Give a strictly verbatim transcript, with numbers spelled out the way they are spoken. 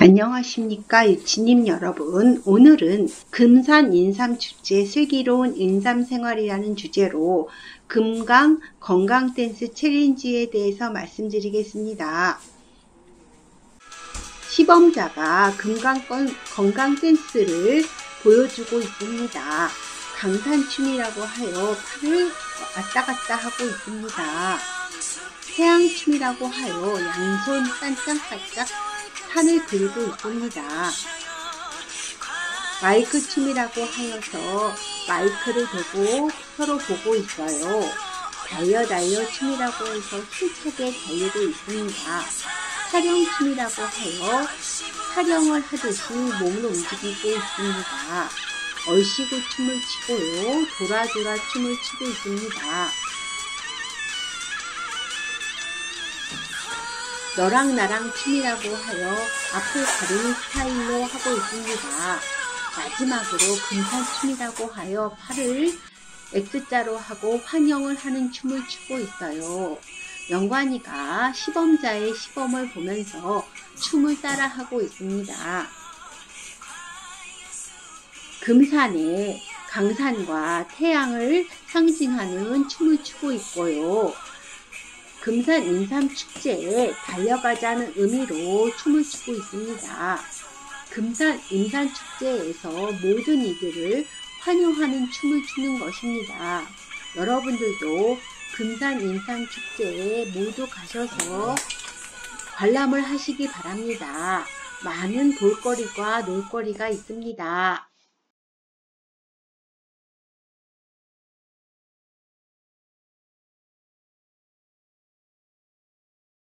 안녕하십니까 유치님 여러분. 오늘은 금산 인삼축제 슬기로운 인삼생활이라는 주제로 금강 건강댄스 챌린지에 대해서 말씀드리겠습니다. 시범자가 금강 건강댄스를 보여주고 있습니다. 강산춤이라고 하여 팔을 왔다 갔다 하고 있습니다. 태양춤이라고 하여 양손 반짝반짝 산을 그리고 있습니다. 마이크 춤이라고 하여서 마이크를 대고 서로 보고 있어요. 달려 달려 춤이라고 해서 힘차게 달리고 있습니다. 촬영 춤이라고 하여 촬영을 하듯이 몸을 움직이고 있습니다. 얼씨구 춤을 추고요. 돌아 돌아 춤을 추고 있습니다. 너랑 나랑 춤이라고 하여 앞을 가리는 스타일로 하고 있습니다. 마지막으로 금산춤이라고 하여 팔을 X자로 하고 환영을 하는 춤을 추고 있어요. 영관이가 시범자의 시범을 보면서 춤을 따라하고 있습니다. 금산에 강산과 태양을 상징하는 춤을 추고 있고요. 금산 인삼축제에 달려가자는 의미로 춤을 추고 있습니다. 금산 인삼축제에서 모든 이들을 환영하는 춤을 추는 것입니다. 여러분들도 금산 인삼축제에 모두 가셔서 관람을 하시기 바랍니다. 많은 볼거리와 놀거리가 있습니다.